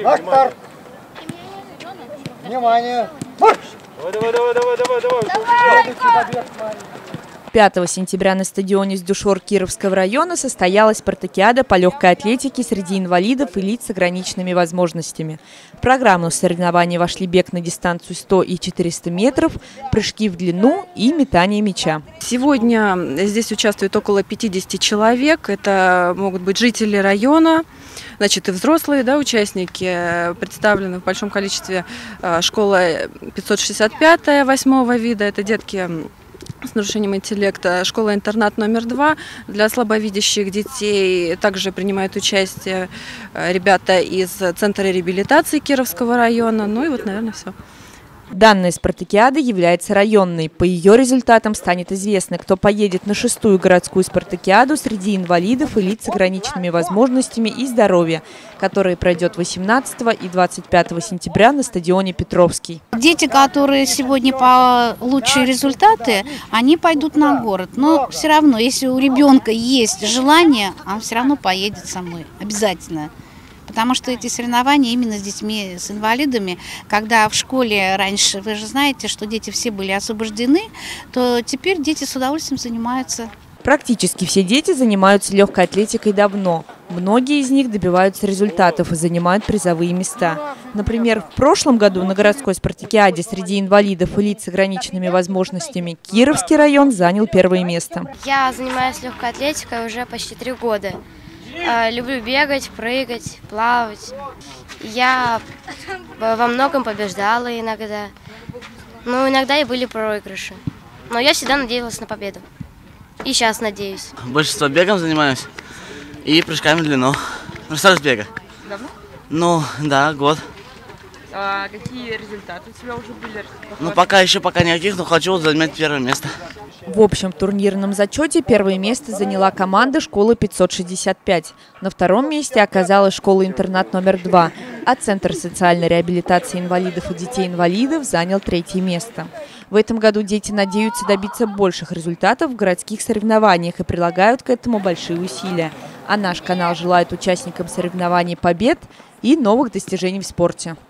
На старт! Внимание! Марш! Давай! 5 сентября на стадионе Сдюшор Кировского района состоялась спартакиада по легкой атлетике среди инвалидов и лиц с ограниченными возможностями. В программу соревнований вошли бег на дистанцию 100 и 400 метров, прыжки в длину и метание мяча. Сегодня здесь участвует около 50 человек. Это могут быть жители района, значит, и взрослые, да, участники. Представлены в большом количестве школа 565 8-го вида. Это детки с нарушением интеллекта, школа-интернат номер 2 для слабовидящих детей. Также принимают участие ребята из Центра реабилитации Кировского района. Ну и вот, наверное, все. Данная спартакиада является районной. По ее результатам станет известно, кто поедет на 6-ю городскую спартакиаду среди инвалидов и лиц с ограниченными возможностями и здоровья, которая пройдет 18 и 25 сентября на стадионе Петровский. Дети, которые сегодня по лучшие результаты, они пойдут на город. Но все равно, если у ребенка есть желание, он все равно поедет со мной. Обязательно. Потому что эти соревнования именно с детьми, с инвалидами, когда в школе раньше, вы же знаете, что дети все были освобождены, то теперь дети с удовольствием занимаются. Практически все дети занимаются легкой атлетикой давно. Многие из них добиваются результатов и занимают призовые места. Например, в прошлом году на городской спартакиаде среди инвалидов и лиц с ограниченными возможностями Кировский район занял первое место. Я занимаюсь легкой атлетикой уже почти 3 года. Люблю бегать, прыгать, плавать. Я во многом побеждала иногда. Но иногда и были проигрыши. Но я всегда надеялась на победу. И сейчас надеюсь. Большинство бегом занимаюсь и прыжками в длину. Просто с бега. Давно? Ну, да, год. А какие результаты у тебя уже были? Ну, пока никаких, но хочу занять первое место. В общем турнирном зачете первое место заняла команда школы 565. На втором месте оказалась школа-интернат номер 2, а Центр социальной реабилитации инвалидов и детей-инвалидов занял 3-е место. В этом году дети надеются добиться больших результатов в городских соревнованиях и прилагают к этому большие усилия. А наш канал желает участникам соревнований побед и новых достижений в спорте.